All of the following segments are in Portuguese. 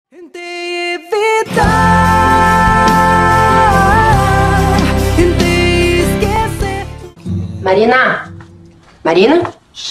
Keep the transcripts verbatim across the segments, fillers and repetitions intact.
Tentei evitar, tentei esquecer. Marina? Marina?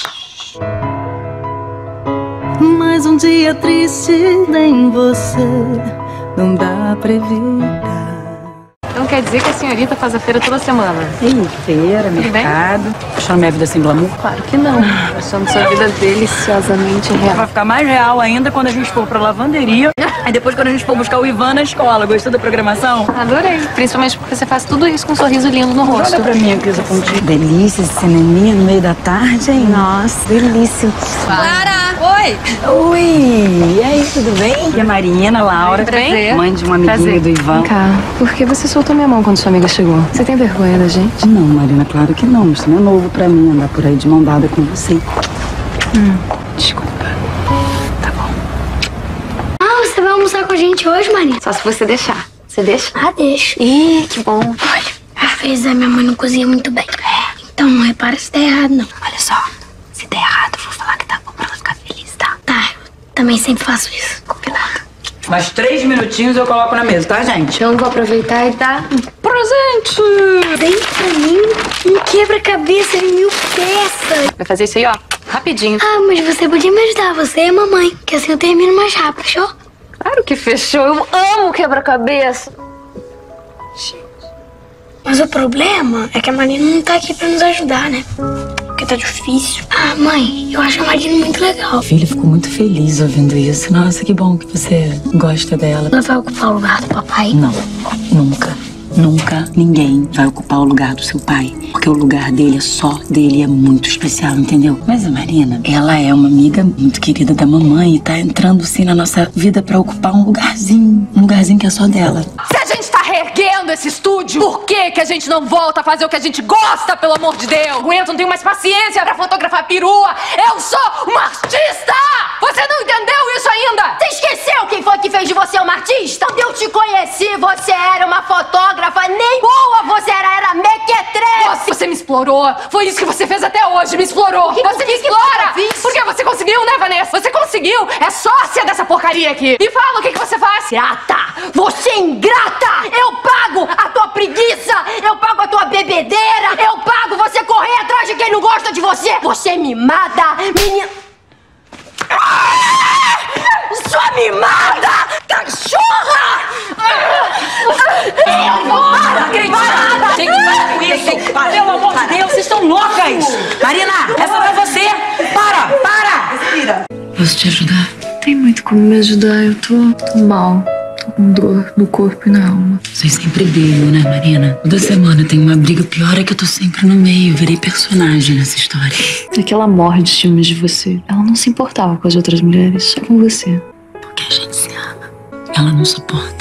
Mais um dia triste em você, não dá pra evitar. Então quer dizer que a senhorita faz a feira toda semana? Sim, feira, mercado. Achando minha vida sem glamour? Claro que não. Achando sua vida deliciosamente real. Vai ficar mais real ainda quando a gente for pra lavanderia. Aí depois quando a gente for buscar o Ivan na escola. Gostou da programação? Adorei. Principalmente porque você faz tudo isso com um sorriso lindo no rosto. Olha pra mim aqui essa pontinha. Delícia, esse cineminha no meio da tarde, hein? Nossa, delícia. Clara! Oi! Oi! E aí, tudo bem? E a Marina, Laura. Prazer. Mãe de uma amiguinha Prazer. do Ivan. Vem cá, por que você soltou minha mão quando sua amiga chegou? Você tem vergonha da gente? Não, Marina, claro que não. Isso não é novo pra mim andar por aí de mão dada com você. Hum, desculpa. Tá bom. Ah, você vai almoçar com a gente hoje, Marina? Só se você deixar. Você deixa? Ah, deixa. Ih, que bom. Olha, às vezes a minha mãe não cozinha muito bem. Então não repara se der errado, não. Olha só, se der errado, eu vou falar que tá bom pra ela ficar feliz, tá? Tá, eu também sempre faço isso. Combinado. Mais três minutinhos eu coloco na mesa, tá, gente? Então vou aproveitar e dar um presente. Dei pra mim um quebra-cabeça de mil peças. Vai fazer isso aí, ó, rapidinho. Ah, mas você podia me ajudar, você e a mamãe, que assim eu termino mais rápido, fechou? Claro que fechou. Eu amo quebra-cabeça. Mas o problema é que a Marina não tá aqui pra nos ajudar, né? Porque tá difícil. Ah, mãe, eu acho a Marina muito legal. A filha ficou muito feliz ouvindo isso. Nossa, que bom que você gosta dela. Ela vai ocupar o lugar do papai? Não, nunca. Nunca ninguém vai ocupar o lugar do seu pai. Porque o lugar dele é só dele, é muito especial, entendeu? Mas a Marina, ela é uma amiga muito querida da mamãe e tá entrando sim na nossa vida pra ocupar um lugarzinho. Um lugarzinho que é só dela. Se a gente tá reerguendo esse estúdio, por que que a gente não volta a fazer o que a gente gosta, pelo amor de Deus? Aguento, não tenho mais paciência pra fotografar perua. Eu sou uma artista! Você não entendeu isso ainda? Você esqueceu quem foi que fez de você uma artista? Quando eu te conheci, você era uma fotógrafa, nem boa você era, era mequetrefe! Você, você me explorou. Foi isso que você fez até hoje, me explorou. Que- você que- me que explora. foi que eu fiz? Porque você conseguiu, né, Vanessa? Você conseguiu. É sócia dessa porcaria aqui. E fala, o que que você faz? Ingrata! Você é ingrata! Eu pago a tua preguiça! Eu pago a tua bebedeira! Eu pago você correr atrás de quem não gosta de você! Você é mimada, menina... Ah! Sua mimada! Cachorra! Eu não acredito! Gente, para com isso! Pelo amor de Deus, vocês estão loucas! Marina, essa não é você! Para, para! Respira! Posso te ajudar? Tem muito como me ajudar. Eu tô, tô mal. Tô com dor no corpo e na alma. Vocês sempre brigam, né, Marina? Toda semana tem uma briga. O pior é que eu tô sempre no meio. Virei personagem nessa história. É que ela morre de ciúmes de você. Ela não se importava com as outras mulheres, só com você. Porque a gente se ama. Ela não suporta.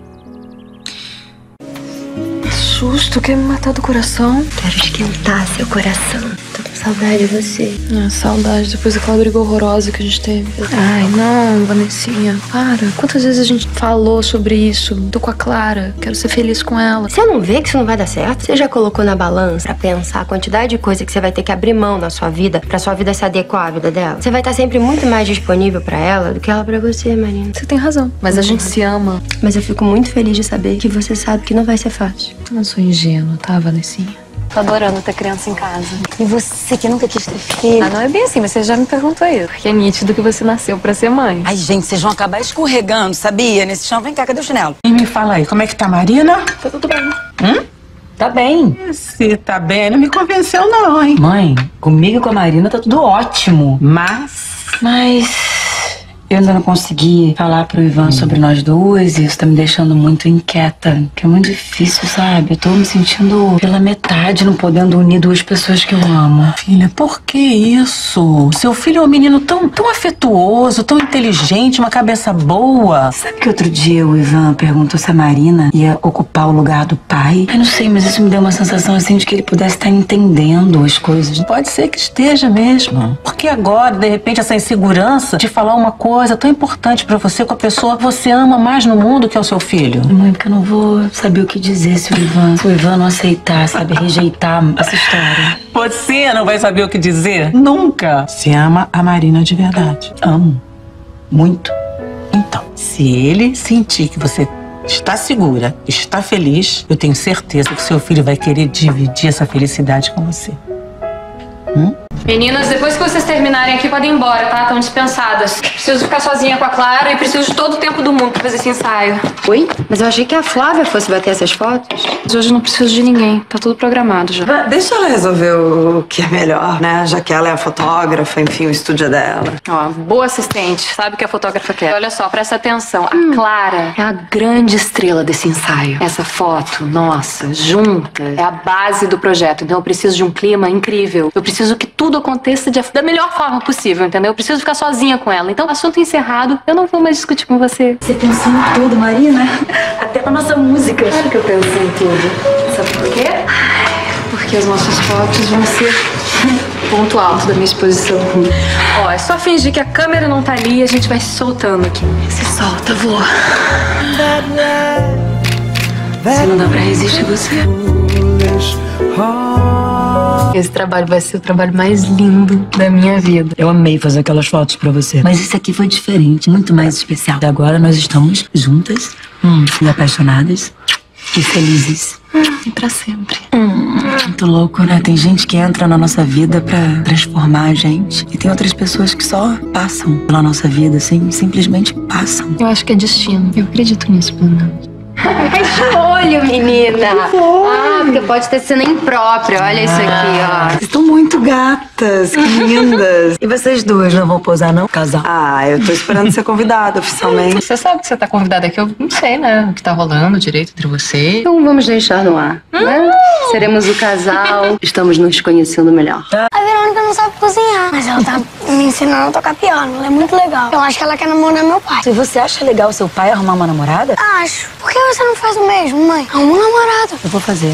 Que susto, quer me matar do coração? Quero esquentar seu coração. Tô com saudade de você. Ah, saudade, depois daquela briga horrorosa que a gente teve. Ai, não, Vanessinha, para. Quantas vezes a gente falou sobre isso? Tô com a Clara, quero ser feliz com ela. Você não vê que isso não vai dar certo? Você já colocou na balança pra pensar a quantidade de coisa que você vai ter que abrir mão na sua vida pra sua vida se adequar à vida dela? Você vai estar sempre muito mais disponível pra ela do que ela pra você, Marina. Você tem razão, mas a gente se ama. Mas eu fico muito feliz de saber que você sabe que não vai ser fácil. Eu não sou ingênua, tá, Vanessinha? Tô adorando ter criança em casa. E você que nunca quis ter filho? Ah, não é bem assim, mas você já me perguntou isso. Porque é nítido que você nasceu pra ser mãe. Ai, gente, vocês vão acabar escorregando, sabia? Nesse chão. Vem cá, cadê o chinelo? E me fala aí, como é que tá a Marina? Tá tudo bem. Hum? Tá bem. Se tá bem, não me convenceu não, hein? Mãe, comigo e com a Marina tá tudo ótimo. Mas... Mas eu ainda não consegui falar pro Ivan sobre nós duas e isso tá me deixando muito inquieta. Que é muito difícil, sabe? Eu tô me sentindo pela metade, não podendo unir duas pessoas que eu amo. Filha, por que isso? Seu filho é um menino tão, tão afetuoso, tão inteligente, uma cabeça boa. Sabe que outro dia o Ivan perguntou se a Marina ia ocupar o lugar do pai? Eu não sei, mas isso me deu uma sensação assim de que ele pudesse estar entendendo as coisas. Pode ser que esteja mesmo. Porque agora, de repente, essa insegurança de falar uma coisa tão importante pra você com a pessoa que você ama mais no mundo, que é o seu filho. Mãe, porque eu não vou saber o que dizer se o Ivan, se o Ivan não aceitar, sabe, rejeitar essa história. Você não vai saber o que dizer? Nunca. Você ama a Marina de verdade. Amo. Muito. Então, se ele sentir que você está segura, está feliz, eu tenho certeza que seu filho vai querer dividir essa felicidade com você. Hum? Meninas, depois que vocês terminarem aqui, podem ir embora, tá? Estão dispensadas. Preciso ficar sozinha com a Clara e preciso de todo o tempo do mundo pra fazer esse ensaio. Oi? Mas eu achei que a Flávia fosse bater essas fotos. Mas hoje eu não preciso de ninguém. Tá tudo programado já. Deixa ela resolver o que é melhor, né? Já que ela é a fotógrafa, enfim, o estúdio é dela. Ó, boa assistente. Sabe o que a fotógrafa quer. Olha só, presta atenção. A Clara é a grande estrela desse ensaio. Essa foto, nossa, junta, é a base do projeto. Então eu preciso de um clima incrível. Eu preciso que tudo aconteça de, da melhor forma possível, entendeu? Eu preciso ficar sozinha com ela. Então, assunto encerrado, eu não vou mais discutir com você. Você pensou em tudo, Marina. Até com a nossa música. Claro que eu penso em tudo. Sabe por quê? Porque as nossas fotos vão ser ponto alto da minha exposição. Ó, é só fingir que a câmera não tá ali e a gente vai se soltando aqui. Se solta, voa. Se não dá pra resistir, você. Esse trabalho vai ser o trabalho mais lindo da minha vida. Eu amei fazer aquelas fotos pra você. Mas esse aqui foi diferente, muito mais especial. Agora nós estamos juntas, hum, e apaixonadas e felizes. Hum, e pra sempre. Hum, muito louco, né? Tem gente que entra na nossa vida pra transformar a gente. E tem outras pessoas que só passam pela nossa vida, assim, simplesmente passam. Eu acho que é destino. Eu acredito nisso, pelo menos. Fecha o olho, menina. Ah, porque pode ter cena imprópria. Olha isso aqui, ó. Vocês estão muito gatas, que lindas. E vocês duas não vão posar, não? Casal. Ah, eu tô esperando ser convidada oficialmente. Você sabe que você tá convidada aqui, eu não sei, né? O que tá rolando direito entre você. Então vamos deixar no ar, né? Seremos o casal. Estamos nos conhecendo melhor. A Verônica não sabe cozinhar, mas ela tá me ensinando a tocar piano. Ela é muito legal. Eu acho que ela quer namorar meu pai. E você acha legal seu pai arrumar uma namorada? Acho. Por que você não faz o mesmo, mãe? Arruma um namorado. Eu vou fazer.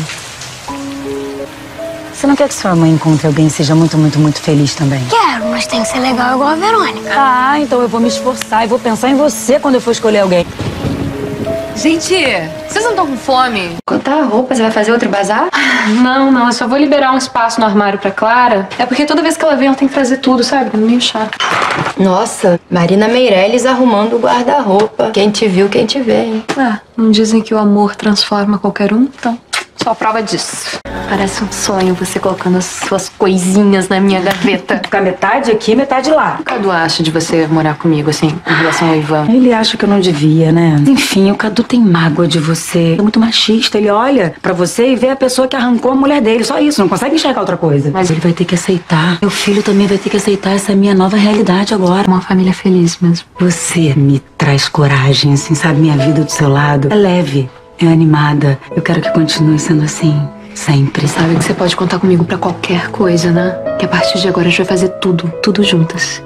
Você não quer que sua mãe encontre alguém e seja muito, muito, muito feliz também? Quero, mas tem que ser legal igual a Verônica. Ah, então eu vou me esforçar e vou pensar em você quando eu for escolher alguém. Gente, vocês não estão com fome? Contar a roupa, você vai fazer outro bazar? Não, não, eu só vou liberar um espaço no armário pra Clara. É porque toda vez que ela vem, ela tem que trazer tudo, sabe? É meio chato. Nossa, Marina Meirelles arrumando o guarda-roupa. Quem te viu, quem te vê, hein? Ah, não dizem que o amor transforma qualquer um? Então, só a prova disso. Parece um sonho você colocando as suas coisinhas na minha gaveta. Ficar metade aqui, metade lá. O que o Cadu acha de você morar comigo, assim, em relação ao Ivan? Ele acha que eu não devia, né? Enfim, o Cadu tem mágoa de você. É muito machista. Ele olha pra você e vê a pessoa que arrancou a mulher dele. Só isso, não consegue enxergar outra coisa. Mas ele vai ter que aceitar. Meu filho também vai ter que aceitar essa minha nova realidade agora. Uma família feliz mesmo. Você me traz coragem, assim, sabe? Minha vida do seu lado é leve, é animada. Eu quero que continue sendo assim. Sempre. Sabe que você pode contar comigo pra qualquer coisa, né? Que a partir de agora a gente vai fazer tudo, tudo juntas.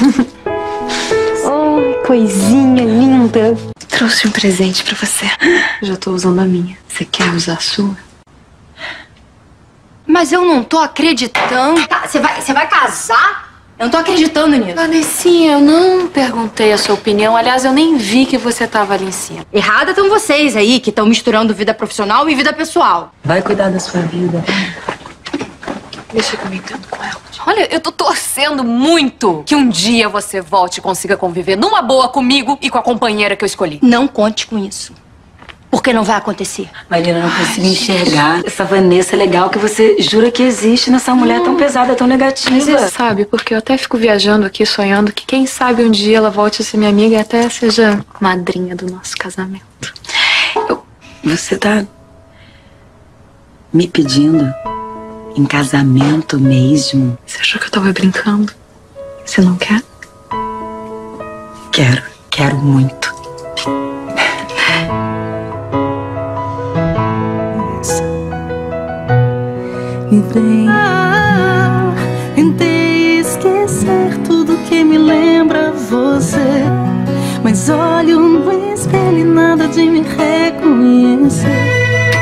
Oh, coisinha linda. Trouxe um presente pra você. Eu já tô usando a minha. Você quer usar a sua? Mas eu não tô acreditando. Tá, você vai, você vai casar? Eu não tô acreditando nisso. Vanessinha, eu não perguntei a sua opinião. Aliás, eu nem vi que você tava ali em cima. Errada estão vocês aí, que estão misturando vida profissional e vida pessoal. Vai cuidar da sua vida. Deixa eu comentando com ela. Olha, eu tô torcendo muito que um dia você volte e consiga conviver numa boa comigo e com a companheira que eu escolhi. Não conte com isso. Porque não vai acontecer. Marina, eu não consigo enxergar essa Vanessa legal que você jura que existe nessa mulher tão pesada, tão negativa. Mas você sabe, porque eu até fico viajando aqui, sonhando que quem sabe um dia ela volte a ser minha amiga e até seja madrinha do nosso casamento. Eu... Você tá me pedindo em casamento mesmo? Você achou que eu tava brincando? Você não quer? Quero, quero muito. Me vem. Ah, tentei esquecer tudo que me lembra você, mas olho no espelho e nada de me reconhecer.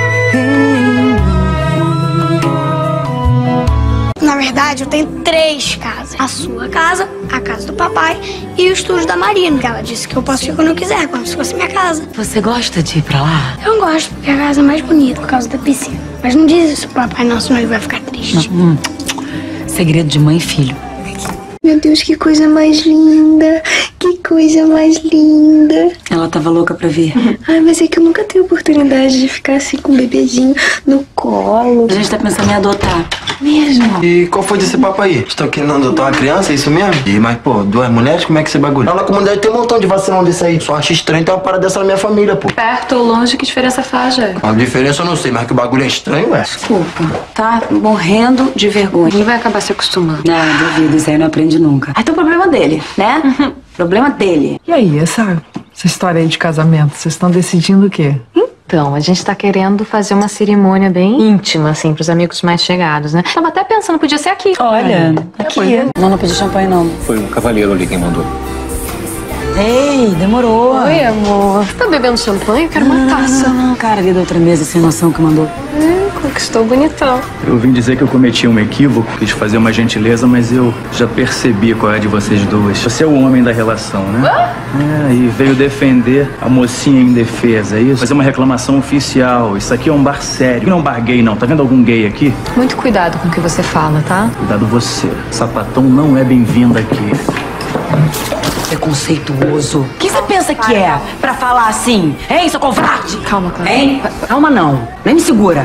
Na verdade, eu tenho três casas. A sua casa, a casa do papai e o estúdio da Marina. Ela disse que eu posso ir quando eu quiser, como se fosse minha casa. Você gosta de ir pra lá? Eu gosto, porque a casa é mais bonita por causa da piscina. Mas não diz isso pro papai não, senão ele vai ficar triste. Hum, segredo de mãe e filho. Meu Deus, que coisa mais linda. Que Que coisa mais linda. Ela tava louca pra ver. Ai, mas é que eu nunca tenho oportunidade de ficar assim com o bebezinho no colo. A gente tá pensando em adotar. Mesmo? E qual foi desse papo aí? Estão querendo adotar uma criança, é isso mesmo? E, mas, pô, duas mulheres, como é que esse bagulho? Lá na comunidade tem um montão de vacilão desse aí. Só acho estranho ter uma parada dessa na minha família, pô. Perto ou longe, que diferença faz, já? A diferença eu não sei, mas que o bagulho é estranho, ué. Desculpa, tá morrendo de vergonha. Ele vai acabar se acostumando. Ah, duvido, isso aí não aprende nunca. Aí tem o problema dele, né? Uhum. Problema dele. E aí, essa, essa história aí de casamento, vocês estão decidindo o quê? Então, a gente tá querendo fazer uma cerimônia bem íntima, assim, pros amigos mais chegados, né? Tava até pensando, podia ser aqui. Olha, aqui. Não, não pedi champanhe, não. Foi um cavaleiro ali quem mandou. Ei, demorou. Oi, amor. Você tá bebendo champanhe? Eu quero uma não, taça. Não, não, cara ali da outra mesa, sem noção que mandou. Hum, conquistou bonitão. Eu vim dizer que eu cometi um equívoco, quis fazer uma gentileza, mas eu já percebi qual é de vocês duas. Você é o homem da relação, né? Ah? É, e veio defender a mocinha em defesa, é isso? Fazer uma reclamação oficial. Isso aqui é um bar sério. Não é um bar gay, não. Tá vendo algum gay aqui? Muito cuidado com o que você fala, tá? Cuidado você. Sapatão não é bem-vindo aqui. Preconceituoso. Quem você pensa que é pra falar assim? Hein, seu covarde? Calma, Clara. Hein? Calma não. Nem me segura.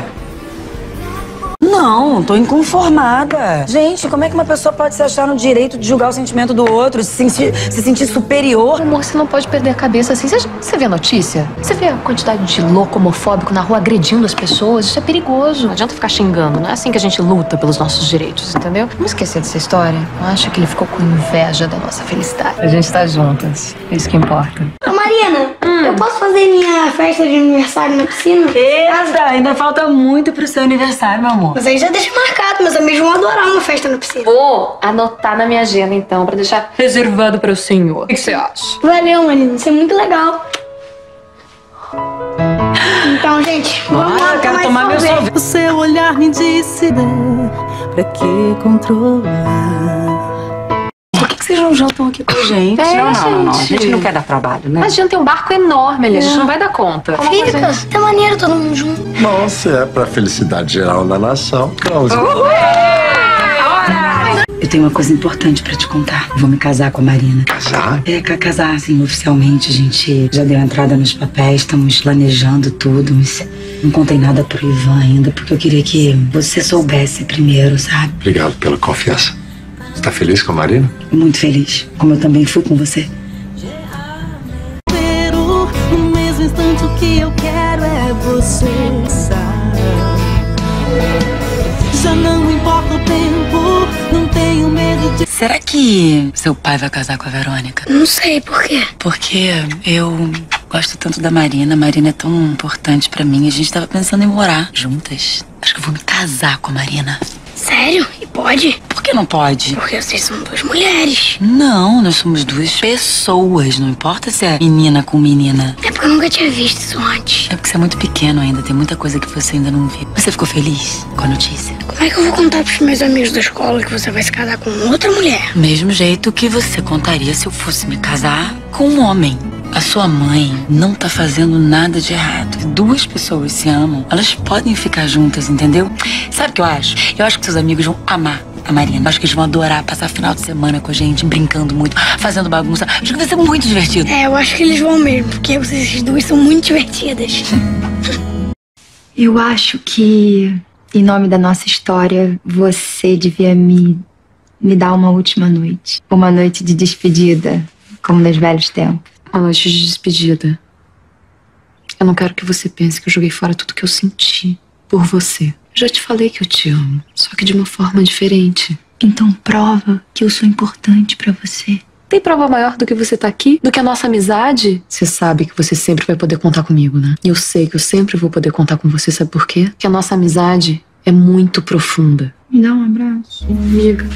Não, tô inconformada. Gente, como é que uma pessoa pode se achar no direito de julgar o sentimento do outro, se sentir, se sentir superior? Amor, você não pode perder a cabeça assim. Você, você vê a notícia? Você vê a quantidade de louco homofóbico na rua agredindo as pessoas? Isso é perigoso. Não adianta ficar xingando. Não é assim que a gente luta pelos nossos direitos, entendeu? Vamos esquecer dessa história? Eu acho que ele ficou com inveja da nossa felicidade. A gente tá juntas. É isso que importa. Ô, Marina, hum. eu posso fazer minha festa de aniversário na piscina? Eita, ainda falta muito pro seu aniversário, meu amor. Mas aí já deixa marcado, meus amigos vão adorar uma festa na piscina. Vou anotar na minha agenda, então, pra deixar reservado para o senhor. O que você acha? Valeu, Marina. Isso é muito legal. Então, gente, vamos lá. Eu quero tomar meu sorvete. O seu olhar me disse, pra que controlar? Por que, que vocês não jantam aqui com a gente? É, não, não, gente. não, não. A gente não quer dar trabalho, né? Mas a gente tem um barco enorme ali, a gente não vai dar conta. Fica, tá maneiro todo mundo junto. Bom, se é pra felicidade geral da nação, vamos. Eu tenho uma coisa importante pra te contar. Eu vou me casar com a Marina. Casar? É, casar, assim, oficialmente. A gente já deu entrada nos papéis, estamos planejando tudo, mas não contei nada pro Ivan ainda, porque eu queria que você soubesse primeiro, sabe? Obrigado pela confiança. Você tá feliz com a Marina? Muito feliz, como eu também fui com você. No mesmo instante o que eu quero é você, sabe? Já não importa o tempo, não tenho medo de... Será que seu pai vai casar com a Verônica? Não sei por quê. Porque eu gosto tanto da Marina, a Marina é tão importante pra mim. A gente tava pensando em morar juntas. Acho que eu vou me casar com a Marina. Sério? E pode? Por que não pode? Porque vocês são duas mulheres. Não, nós somos duas pessoas. Não importa se é menina com menina. É porque eu nunca tinha visto isso antes. É porque você é muito pequeno ainda. Tem muita coisa que você ainda não viu. Você ficou feliz com a notícia? Como é que eu vou contar pros meus amigos da escola que você vai se casar com outra mulher? Mesmo jeito que você contaria se eu fosse me casar com um homem. A sua mãe não tá fazendo nada de errado. Duas pessoas se amam, elas podem ficar juntas, entendeu? Sabe o que eu acho? Eu acho que seus amigos vão amar a Marina. Eu acho que eles vão adorar passar final de semana com a gente, brincando muito, fazendo bagunça. Acho que vai ser muito divertido. É, eu acho que eles vão mesmo, porque vocês duas são muito divertidas. Eu acho que, em nome da nossa história, você devia me, me dar uma última noite. Uma noite de despedida, como nos velhos tempos. Uma noite de despedida. Eu não quero que você pense que eu joguei fora tudo que eu senti por você. Já te falei que eu te amo, só que de uma forma diferente. Então prova que eu sou importante pra você. Tem prova maior do que você tá aqui? Do que a nossa amizade? Você sabe que você sempre vai poder contar comigo, né? E eu sei que eu sempre vou poder contar com você, sabe por quê? Porque a nossa amizade é muito profunda. Me dá um abraço. Amiga.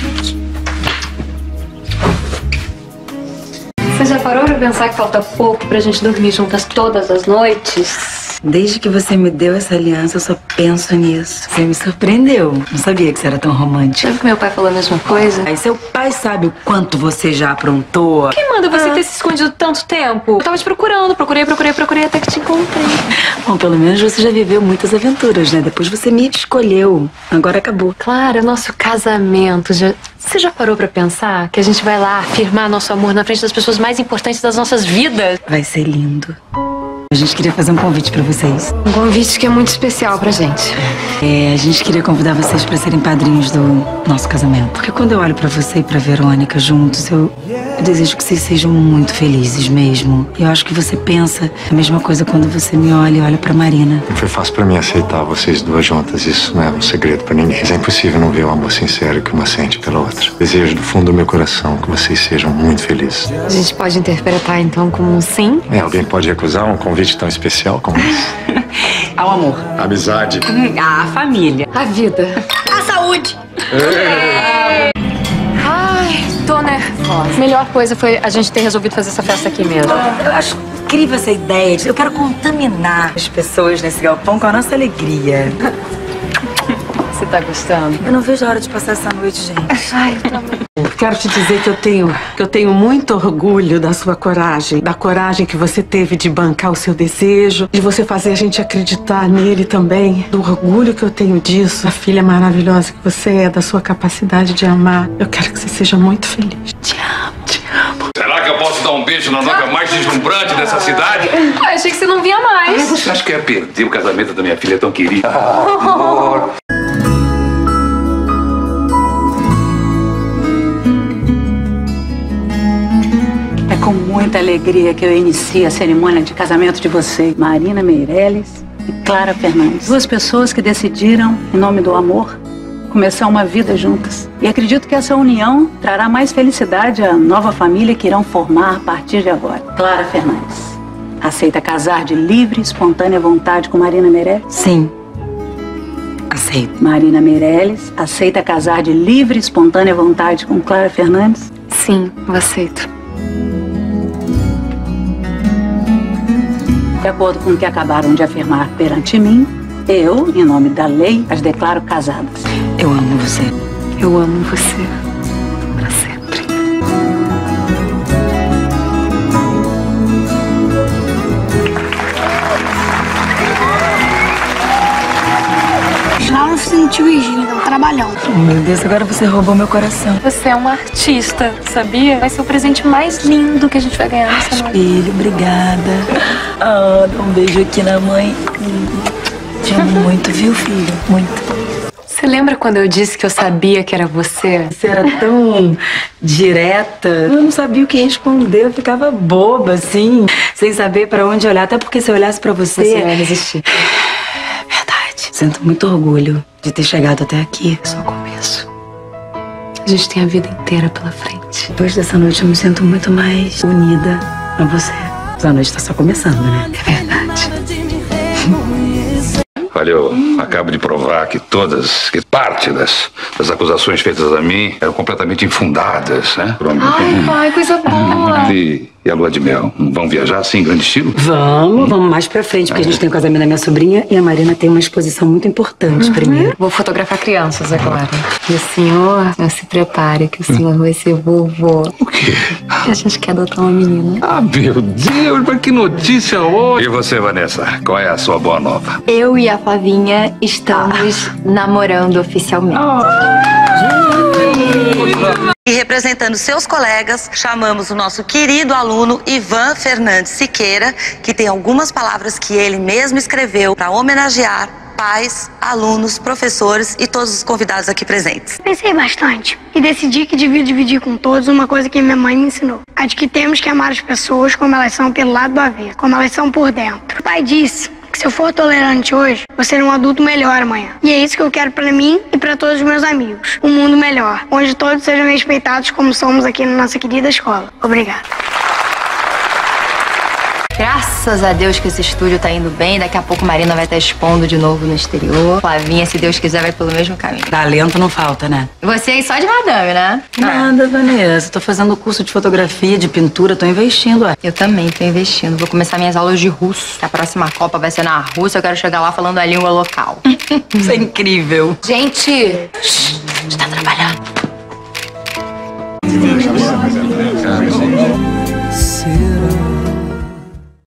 Você já parou pra pensar que falta pouco pra gente dormir juntas todas as noites? Desde que você me deu essa aliança, eu só penso nisso. Você me surpreendeu. Não sabia que você era tão romântica. Sabe que meu pai falou a mesma coisa? Aí seu pai sabe o quanto você já aprontou. Quem manda você ah. ter se escondido tanto tempo? Eu tava te procurando, procurei, procurei, procurei até que te encontrei. Bom, pelo menos você já viveu muitas aventuras, né? Depois você me escolheu. Agora acabou. Claro, nosso casamento já... Você já parou pra pensar que a gente vai lá afirmar nosso amor na frente das pessoas mais importantes das nossas vidas? Vai ser lindo. A gente queria fazer um convite pra vocês. Um convite que é muito especial pra gente. É, a gente queria convidar vocês pra serem padrinhos do nosso casamento. Porque quando eu olho pra você e pra Verônica juntos, eu, eu desejo que vocês sejam muito felizes mesmo. E eu acho que você pensa a mesma coisa quando você me olha e olha pra Marina. Foi fácil pra mim aceitar vocês duas juntas. Isso não é um segredo pra ninguém. Mas é impossível não ver o amor sincero que uma sente pela outra. Desejo do fundo do meu coração que vocês sejam muito felizes. A gente pode interpretar então como um sim? É, alguém pode recusar um convite tão especial como esse? Ao amor. A amizade. A família. A vida. A saúde. É. Ai, tô nervosa. A melhor coisa foi a gente ter resolvido fazer essa festa aqui mesmo. Eu acho incrível essa ideia. Eu quero contaminar as pessoas nesse galpão com a nossa alegria. Você tá gostando? Eu não vejo a hora de passar essa noite, gente. Ai, eu também. Quero te dizer que eu tenho, que eu tenho muito orgulho da sua coragem, da coragem que você teve de bancar o seu desejo, de você fazer a gente acreditar nele também, do orgulho que eu tenho disso, a filha maravilhosa que você é, da sua capacidade de amar. Eu quero que você seja muito feliz. Te amo, te amo. Será que eu posso dar um beijo na noiva mais deslumbrante dessa cidade? Ah, achei que você não vinha mais. Ah, você acha que eu ia perder o casamento da minha filha tão querida? Amor. Com muita alegria que eu inicio a cerimônia de casamento de vocês, Marina Meirelles e Clara Fernandes. Duas pessoas que decidiram, em nome do amor, começar uma vida juntas. E acredito que essa união trará mais felicidade à nova família que irão formar a partir de agora. Clara Fernandes, aceita casar de livre e espontânea vontade com Marina Meirelles? Sim. Aceito. Marina Meirelles, aceita casar de livre e espontânea vontade com Clara Fernandes? Sim, eu aceito. De acordo com o que acabaram de afirmar perante mim, eu, em nome da lei, as declaro casadas. Eu amo você. Eu amo você. Pra sempre. Já não sentiu Virgínia, tá trabalhando. Oh, meu Deus, agora você roubou meu coração. Você é uma artista, sabia? Vai ser o presente mais lindo que a gente vai ganhar nessa noite. Filho, obrigada. Ah, dá um beijo aqui na mãe. Te amo muito, viu, filho? Muito. Você lembra quando eu disse que eu sabia que era você? Você era tão direta. Eu não sabia o que responder. Eu ficava boba, assim, sem saber pra onde olhar. Até porque se eu olhasse pra você... Você vai resistir. Verdade. Sinto muito orgulho de ter chegado até aqui. É só o começo. A gente tem a vida inteira pela frente. Depois dessa noite eu me sinto muito mais unida a você. A noite tá só começando, né? É verdade. Olha, eu acabo de provar que todas, que parte das, das acusações feitas a mim eram completamente infundadas, né? Ai, pai, coisa boa. E, e a lua de mel? Vão viajar assim, em grande estilo? Vamos, vamos mais pra frente, porque a gente tem o casamento da minha sobrinha e a Marina tem uma exposição muito importante Uhum. primeiro. Vou fotografar crianças agora. E o senhor, se prepare que o senhor vai ser vovô. O quê? A gente quer adotar uma menina. Ah, meu Deus, mas que notícia hoje! E você, Vanessa, qual é a sua boa nova? Eu e a Flavinha estamos namorando oficialmente. E representando seus colegas, chamamos o nosso querido aluno Ivan Fernandes Siqueira, que tem algumas palavras que ele mesmo escreveu para homenagear pais, alunos, professores e todos os convidados aqui presentes. Pensei bastante e decidi que devia dividir com todos uma coisa que minha mãe me ensinou. A de que temos que amar as pessoas como elas são pelo lado do avesso, como elas são por dentro. O pai disse que se eu for tolerante hoje, vou ser um adulto melhor amanhã. E é isso que eu quero pra mim e pra todos os meus amigos. Um mundo melhor, onde todos sejam respeitados como somos aqui na nossa querida escola. Obrigada. Graças a Deus que esse estúdio tá indo bem. Daqui a pouco Marina vai estar expondo de novo no exterior. Flavinha, se Deus quiser, vai pelo mesmo caminho. Talento não falta, né? Você aí só de madame, né? Nada, Vanessa. Tô fazendo curso de fotografia, de pintura, tô investindo, ué. Eu também tô investindo. Vou começar minhas aulas de russo. A próxima Copa vai ser na Rússia. Eu quero chegar lá falando a língua local. Isso é incrível. Gente, shh, a gente tá trabalhando.